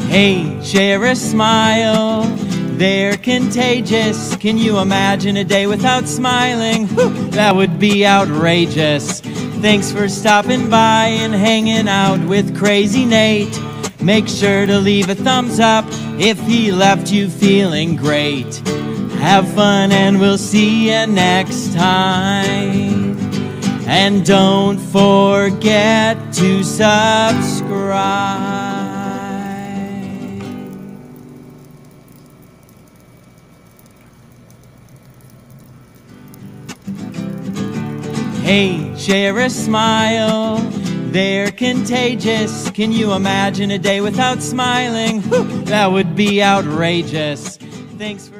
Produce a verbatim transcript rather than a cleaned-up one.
Hey, share a smile, they're contagious. Can you imagine a day without smiling? Whew, that would be outrageous. Thanks for stopping by and hanging out with Crazy Nate. Make sure to leave a thumbs up if he left you feeling great. Have fun and we'll see you next time. And don't forget to subscribe. Hey, share a smile, they're contagious. Can you imagine a day without smiling? Whew, that would be outrageous. Thanks for